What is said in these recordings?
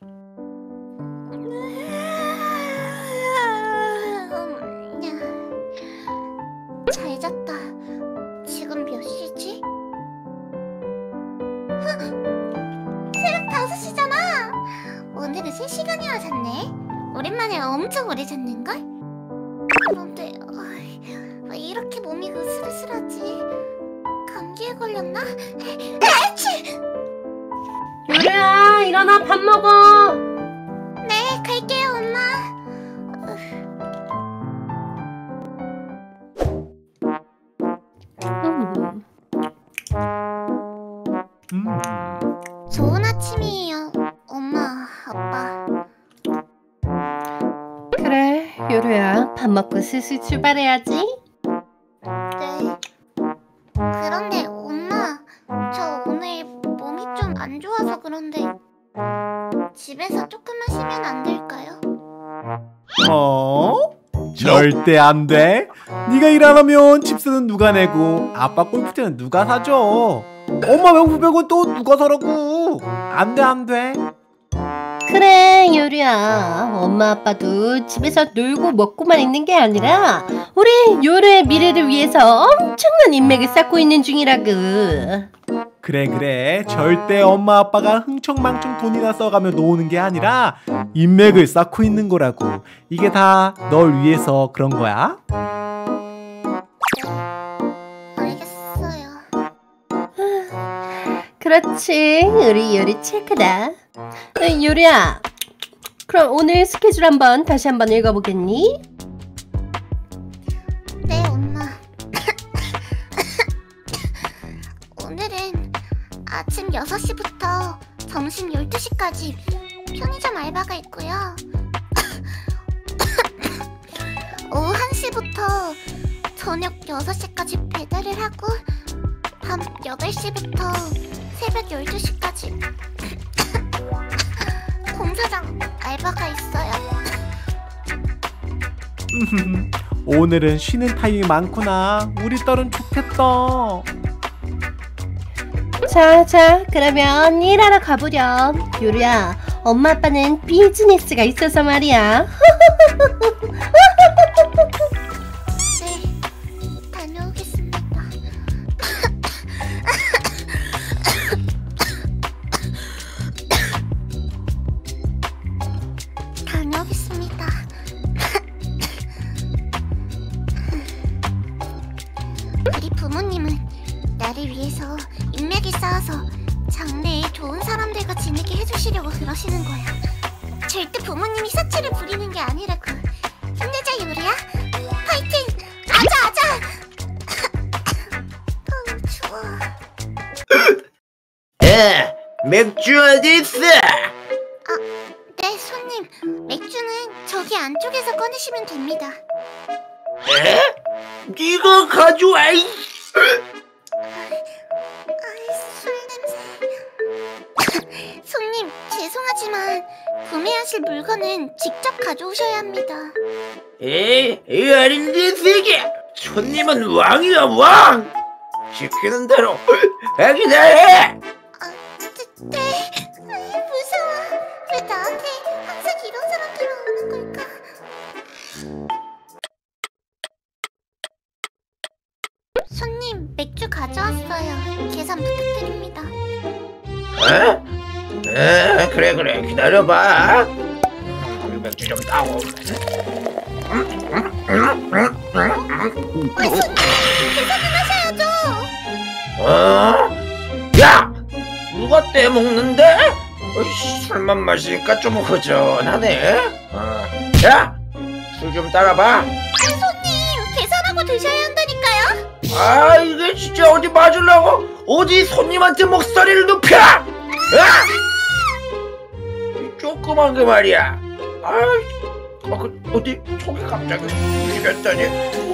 잘 잤다. 지금 몇 시지? 새벽 5시잖아. 오늘은 3시간이나 잤네. 오랜만에 엄청 오래 잤는걸? 그런데 이렇게 몸이 으슬으슬하지? 감기에 걸렸나? 아치! 요리야, 일어나. 밥 먹어. 네, 갈게요, 엄마. 좋은 아침이에요, 엄마, 아빠. 그래, 요리야. 밥 먹고 슬슬 출발해야지. 네. 그런데 엄마, 저 오늘 몸이 좀 안 좋아서 그런데 집에서 조금만 쉬면 안 될까요? 절대 안 돼. 네가 일 안 하면 집세는 누가 내고 아빠 골프채는 누가 사줘? 엄마 명품백은 또 누가 사라고? 안 돼, 안 돼. 그래, 요리야. 엄마 아빠도 집에서 놀고 먹고만 있는 게 아니라 우리 요리의 미래를 위해서 엄청난 인맥을 쌓고 있는 중이라고. 그래. 절대 엄마 아빠가 흥청망청 돈이나 써가며 노는 게 아니라 인맥을 쌓고 있는 거라고. 이게 다 널 위해서 그런 거야. 알겠어요. 그렇지, 우리 요리 체크다. 요리야, 그럼 오늘 스케줄 다시 한번 읽어보겠니? 네, 엄마. 오늘은 아침 6시부터 점심 12시까지 편의점 알바가 있고요. 오후 1시부터 저녁 6시까지 배달을 하고 밤 8시부터 새벽 12시까지 공사장 알바가 있어요. 오늘은 쉬는 타임이 많구나. 우리 딸은 좋겠다. 자, 그러면 일하러 가보렴. 요리야, 엄마 아빠는 비즈니스가 있어서 말이야. 네, 다녀오겠습니다. 다녀오겠습니다. 우리 부모님은 나를 위해서 인맥이 쌓아서 장래에 좋은 사람들과 지내게 해주시려고 그러시는 거야. 절대 부모님이 사치를 부리는 게 아니라고. 힘내자, 요리야. 파이팅! 아자! 추워. 맥주 어디 있어? 네, 손님. 맥주는 저기 안쪽에서 꺼내시면 됩니다. 네가 가져와. 술 냄새. 손님, 죄송하지만 구매하실 물건은 직접 가져오셔야 합니다. 이 어린 녀석이. 손님은 왕이야, 왕. 시키는 대로 기다려. 네. 무서워. 왜 나한테 항상 이런 사람들이 오는 걸까? 손님, 맥주 가져왔어요. 계산 부탁드립니다. 그래 기다려봐. 맥주 좀 따고. 손님, 계산은 하셔야죠. 야! 누가 떼먹는데? 술만 마시니까 좀 허전하네. 야! 술 좀 따라봐. 손님, 계산하고 드셔야 한다니까요. 이게 진짜 어디 맞으려고? 어디 손님한테 목소리를 높여! 이 조그만 게 말이야. 어디 속이 갑자기 시렸더니.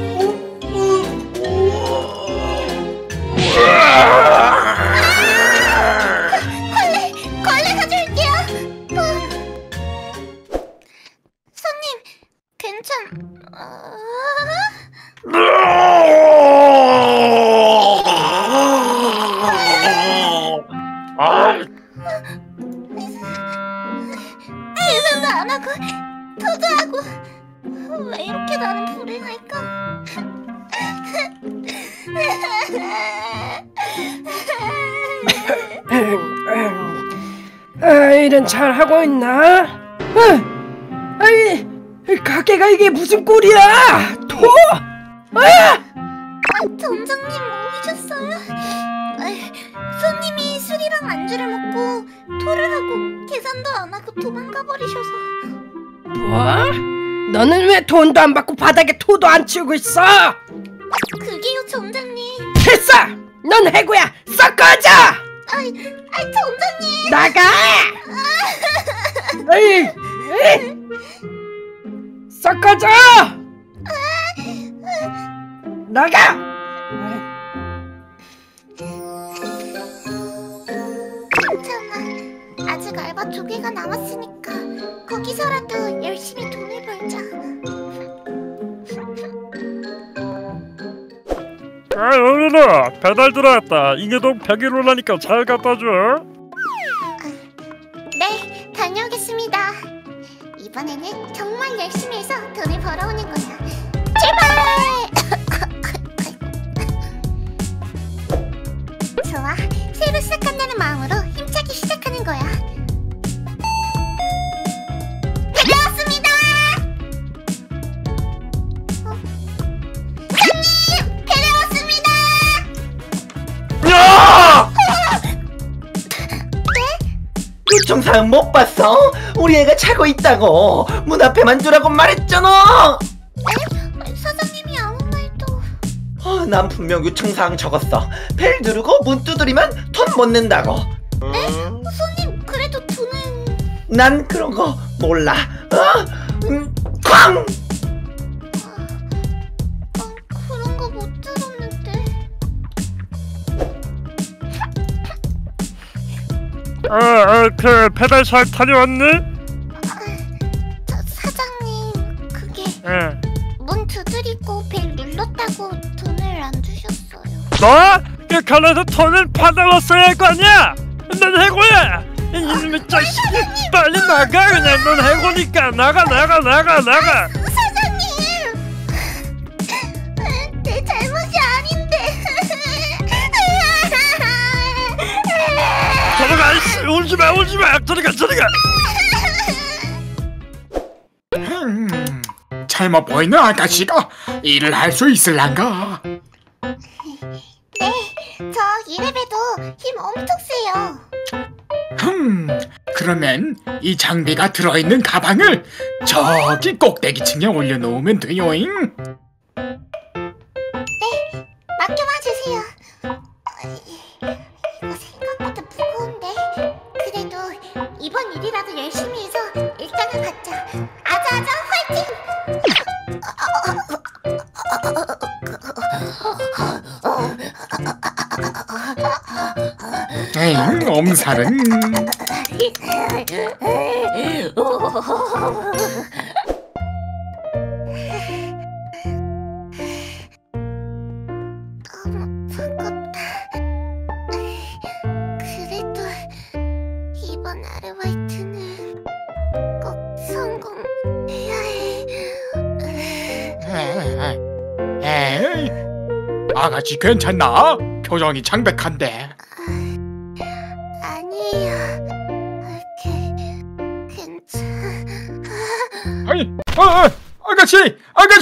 걸레 가져올게요. 손님, 일은 잘 하고 있나? 아니, 가게가 이게 무슨 꼴이야? 점장님 오셨어요? 손님이 술이랑 안주를 먹고 토를 하고 계산도 안 하고 도망가 버리셔서. 뭐? 너는 왜 돈도 안 받고 바닥에 토도 안 치우고 있어? 그게요, 점장님. 됐어! 넌 해고야! 썩 꺼져! 점장님. 나가! 에이, 썩 꺼져! 나가! 괜찮아. 아직 알바 2개가 남았으니까 거기서라도 열심히 돈을 벌자. 아, 여민아, 배달 들어왔다. 인계동 101호라니까 잘 갖다 줘. 네, 다녀오겠습니다. 이번에는 정말 열심히 해서 돈을 벌어오는 거야. 제발! 좋아, 새로 시작한다는 마음으로 힘차게 시작하는 거야. 다녀왔습니다! 손님! 다녀왔습니다! 야! 요청사항 못 봤어? 우리 애가 자고 있다고. 문 앞에만 두라고 말했잖아. 사장님이 아무 말도. 난 분명 요청사항 적었어. 벨 누르고 문 두드리면 돈 못 낸다고. 손님, 그래도 돈은. 난 그런 거 몰라. 쾅! 그런 거 못 들었는데. 그 배달 잘 다녀왔니? 사장님, 그게 응. 문 두드리고 벨 눌렀다고 돈을 안 주셨어요. 너? 그 가게에서 돈을 받아왔어야 할 거 아니야? 넌 해고야! 이놈의 자식이! 빨리 나가 그냥! 넌 해고니까! 나가! 사장님! 내 잘못이 아닌데. 들어가! 이씨! 울지마! 저리가! 젊어 보이는 아가씨가 일을 할 수 있을란가? 네, 저 이래봬도 힘 엄청 세요. 그러면 이 장비가 들어있는 가방을 저기 꼭대기층에 올려놓으면 돼요잉. 맡겨만 주세요. 이거 생각보다 무거운데. 그래도 이번 일이라도 열심히 해서 일당을 받자. 아자아자 화이팅! 에잉, 엄살은. 너무 버겁다. 그래도 이번 아르바이트는 꼭 성공해야 해. 에이, 아가씨 괜찮나? 표정이 창백한데. 아니에요. 괜찮아. 아니, 아가씨!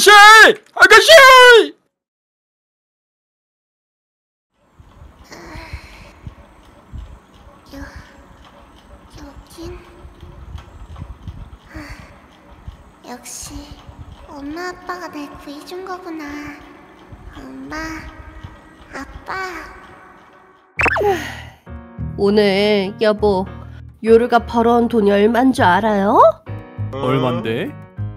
여긴 역시 엄마 아빠가 날 구해준 거구나. 엄마, 아빠. 오늘 여보, 요르가 벌어온 돈이 얼만 줄 알아요? 얼만데?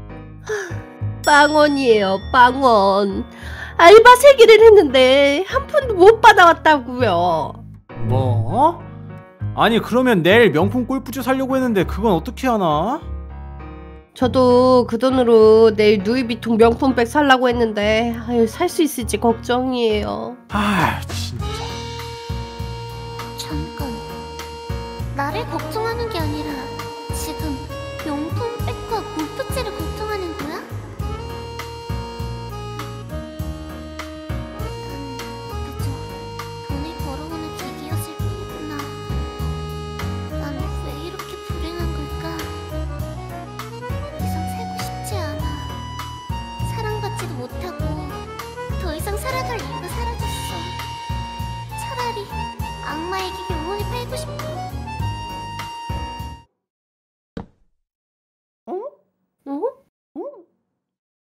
빵원이에요, 빵원. 알바 3개를 했는데 한 푼도 못 받아왔다고요. 뭐? 아니 그러면 내일 명품 골프채 사려고 했는데 그건 어떻게 하나? 저도 그 돈으로 내일 누이비통 명품백 살라고 했는데 살 수 있을지 걱정이에요. 아 진짜. 잠깐, 나를 걱정하는 게 아니라 지금 명품백과 골프채를 걱정하는 거야? 그저 돈을 벌어오는 기기였을 뿐이구나. 난 왜 이렇게 불행해?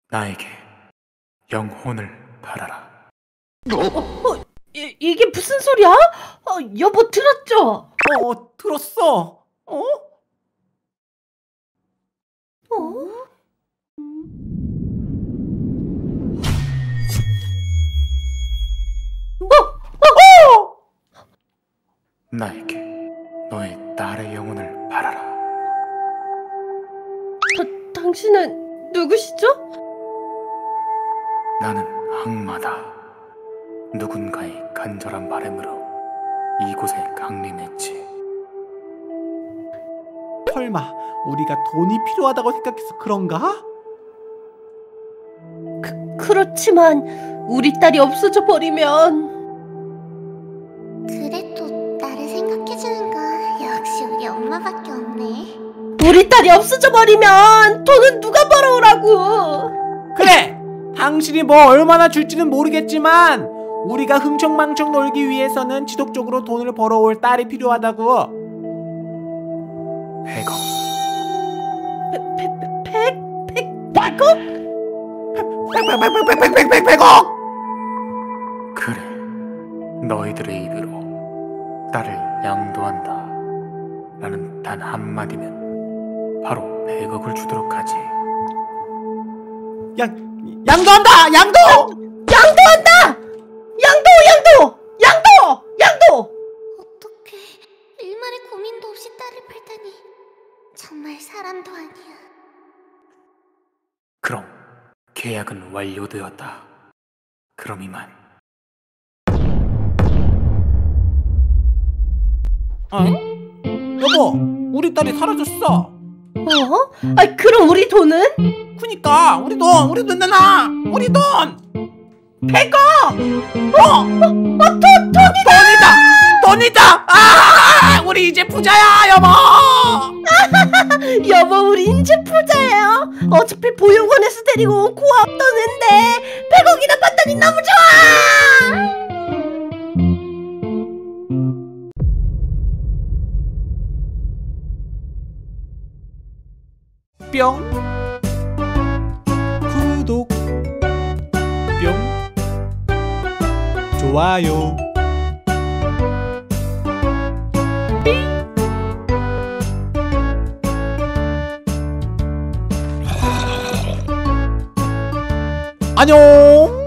나에게 영혼을 바라라. 이게 무슨 소리야? 여보 들었죠? 들었어. 나에게 너의 딸의 영혼을 바라라. 당신은 누구시죠? 나는 악마다. 누군가의 간절한 바람으로 이곳에 강림했지. 설마 우리가 돈이 필요하다고 생각해서 그런가? 그렇지만 우리 딸이 없어져 버리면 그래도 나를 생각해주는가 역시 우리 엄마밖에 없네. 우리 딸이 없어져 버리면 돈은 누가 벌어오라고? 그래! 당신이 뭐 얼마나 줄지는 모르겠지만 우리가 흥청망청 놀기 위해서는 지속적으로 돈을 벌어올 딸이 필요하다고. 100억. 100억? 100억! 그래, 너희들의 입으로 딸을 양도한다 라는 단 한마디면 바로 100억을 주도록 하지. 양도한다! 양도! 양도한다! 양도! 어떡해. 일말의 고민도 없이 딸을 팔다니. 정말 사람도 아니야. 그럼 계약은 완료되었다. 그럼 이만. 여보, 우리 딸이 사라졌어. 그럼 우리 돈은? 그니까 우리 돈 내놔. 우리 돈 100억! 돈이다. 우리 이제 부자야, 여보. 여보 우리 이제 부자예요. 어차피 보육원에서 데리고 온 고아업 떠는데 100억이나 받다니 너무 좋아. 뿅. 구독. 뿅. 좋아요. 안녕.